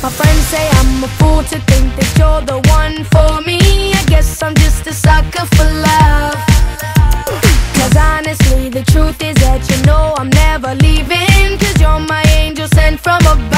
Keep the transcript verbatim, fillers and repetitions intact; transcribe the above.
My friends say I'm a fool to think that you're the one for me. I guess I'm just a sucker for love. Cause honestly, the truth is that you know I'm never leaving. Cause you're my angel sent from above.